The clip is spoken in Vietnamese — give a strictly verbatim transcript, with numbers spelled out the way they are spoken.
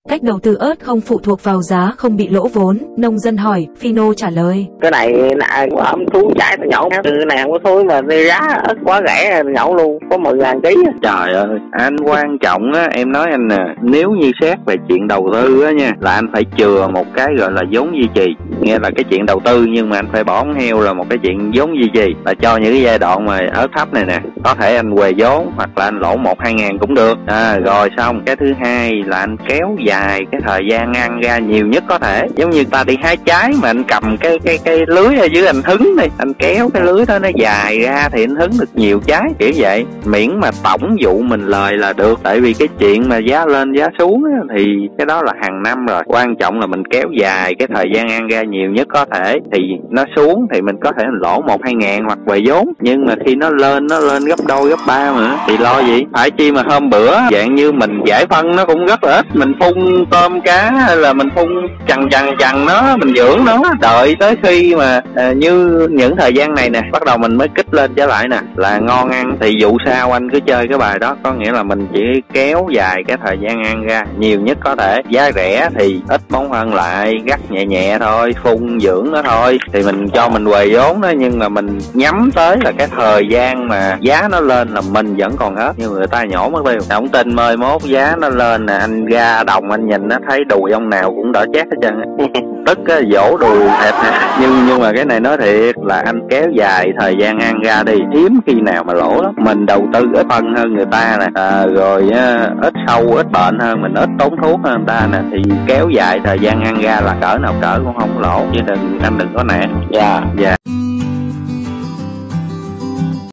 Cách đầu tư ớt không phụ thuộc vào giá, không bị lỗ vốn. Nông dân hỏi, Phino trả lời. Cái này là ấm thú trái tao nhậu, từ này không có thúi mà giá ớt quá rẻ nhậu luôn, có mười ngàn ký. Trời ơi, anh quan trọng á, em nói anh nè, nếu như xét về chuyện đầu tư á nha, là anh phải chừa một cái gọi là vốn duy trì. Nghe là cái chuyện đầu tư nhưng mà anh phải bỏ con heo là một cái chuyện vốn duy trì, là cho những cái giai đoạn mà ớt thấp này nè, có thể anh huề vốn hoặc là anh lỗ một hai ngàn cũng được. À, rồi xong cái thứ hai là anh kéo dài cái thời gian ăn ra nhiều nhất có thể. Giống như ta đi hái trái mà anh cầm cái cái cái lưới ở dưới anh hứng đi, anh kéo cái lưới đó nó dài ra thì anh hứng được nhiều trái, kiểu vậy. Miễn mà tổng vụ mình lời là được. Tại vì cái chuyện mà giá lên giá xuống á, thì cái đó là hàng năm rồi. Quan trọng là mình kéo dài cái thời gian ăn ra nhiều nhất có thể, thì nó xuống thì mình có thể lỗ một hai ngàn hoặc về vốn. Nhưng mà khi nó lên nó lên gấp đôi gấp ba mà thì lo gì. Phải chi mà hôm bữa dạng như mình giải phân nó cũng rất là ít, mình phun tôm cá hay là mình phun chằn chằn chằn nó, mình dưỡng nó, đợi tới khi mà à, như những thời gian này nè bắt đầu mình mới kích lên trở lại nè là ngon ăn. Thì vụ sau anh cứ chơi cái bài đó, có nghĩa là mình chỉ kéo dài cái thời gian ăn ra nhiều nhất có thể. Giá rẻ thì ít bón phân lại, gắt nhẹ nhẹ thôi, phun dưỡng nó thôi, thì mình cho mình huề vốn đó. Nhưng mà mình nhắm tới là cái thời gian mà giá nó lên là mình vẫn còn ớt, nhưng người ta nhổ mất tiêu. Không tin mai mốt giá nó lên nè, anh ra đồng anh nhìn nó thấy đùi ông nào cũng đỏ chét hết trơn. Tức á, dỗ đùi thịt nè. Nhưng nhưng mà cái này nói thiệt là anh kéo dài thời gian ăn ra đi, hiếm khi nào mà lỗ lắm. Mình đầu tư ít phân hơn người ta nè, à, rồi á, ít sâu ít bệnh hơn, mình ít tốn thuốc hơn người ta nè, thì kéo dài thời gian ăn ra là cỡ nào cỡ cũng không lỗ, chứ đừng anh đừng có nản. Dạ. Yeah. Dạ.